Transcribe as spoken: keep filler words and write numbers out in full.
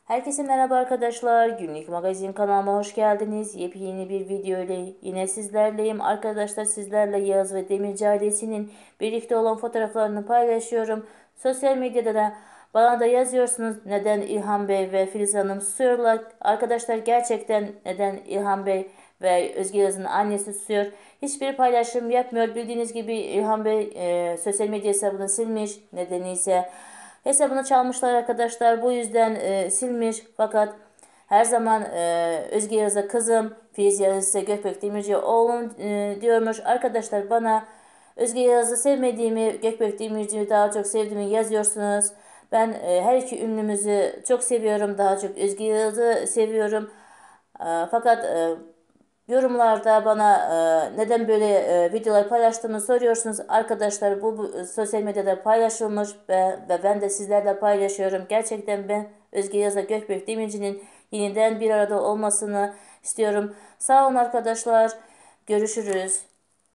Herkese merhaba arkadaşlar. Günlük magazin kanalıma hoş geldiniz. Yepyeni bir video ile yine sizlerleyim. Arkadaşlar sizlerle Yağız ve Demirci ailesinin birlikte olan fotoğraflarını paylaşıyorum. Sosyal medyada da bana da yazıyorsunuz. Neden İlhan Bey ve Filiz Hanım susuyorlar? Arkadaşlar gerçekten neden İlhan Bey ve Özge Yağız'ın annesi susuyor? Hiçbir paylaşım yapmıyor. Bildiğiniz gibi İlhan Bey e, sosyal medya hesabını silmiş. Nedeni ise hesabını çalmışlar arkadaşlar. Bu yüzden e, silmiş. Fakat her zaman e, Özge Yağız'a kızım, Filiz Yağız ise Gökbek Demirci oğlum e, diyormuş. Arkadaşlar bana Özge Yağız'ı sevmediğimi, Gökbek Demirci'yi daha çok sevdiğimi yazıyorsunuz. Ben e, her iki ünlümüzü çok seviyorum. Daha çok Özge Yağız'ı seviyorum. E, fakat e, Yorumlarda bana e, neden böyle e, videolar paylaştığımı soruyorsunuz. Arkadaşlar bu, bu sosyal medyada paylaşılmış ve, ve ben de sizlerle paylaşıyorum. Gerçekten ben Özge Yaz'a Gökbek Demirci'nin yeniden bir arada olmasını istiyorum. Sağ olun arkadaşlar. Görüşürüz.